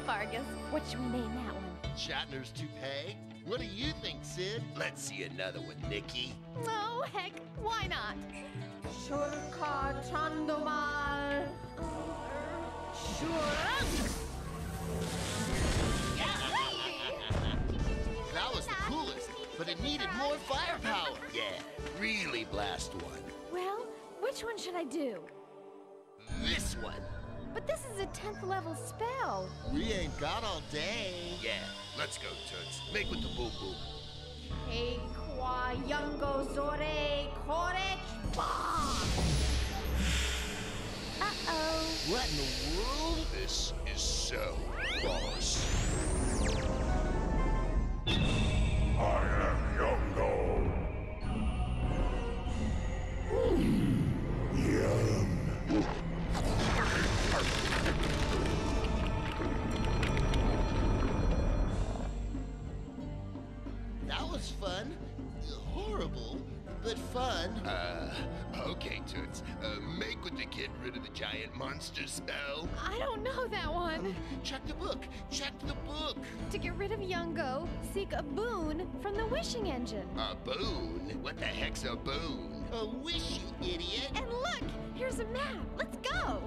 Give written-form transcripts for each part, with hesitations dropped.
Fargus. What should we name that one? Shatner's toupee? What do you think, Sid? Let's see another one, Nikki. Oh, heck, why not? Shurka Chandomal. Shurk. That was the coolest, but it needed more firepower. Yeah, really blast one. Well, which one should I do? This one. But this is a 10th level spell. We ain't got all day. Yeah, let's go, Toots. Make with the boo-boo. Keikwa Yango Zore Korech Ba. Uh-oh. What in the world? This is so boss. I am Yongo. Yum. That was fun. Horrible, but fun. Okay, Toots. Make with the get rid of the giant monster spell. I don't know that one. Check the book. Check the book. To get rid of Yungo, seek a boon from the wishing engine. A boon? What the heck's a boon? A wish, you idiot. And look, here's a map. Let's go.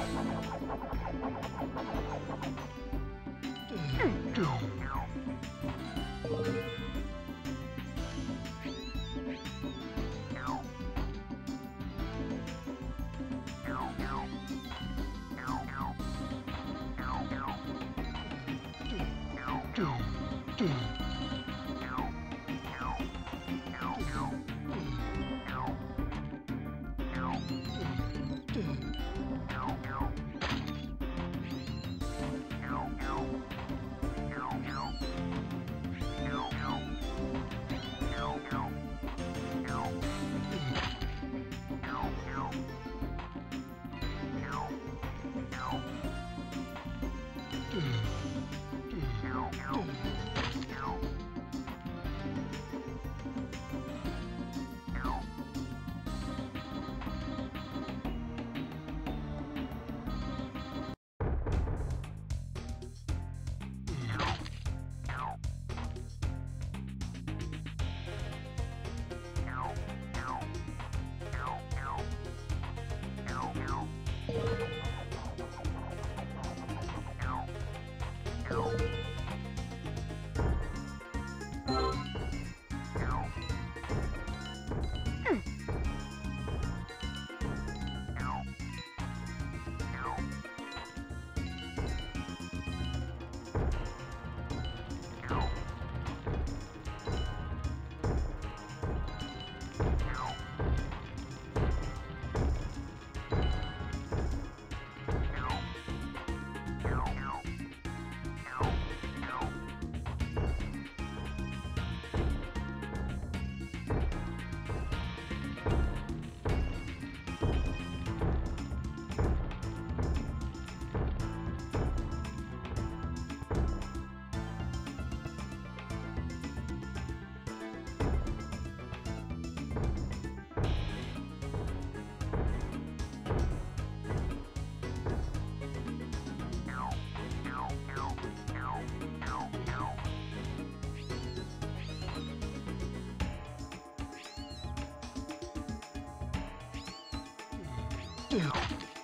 Yeah.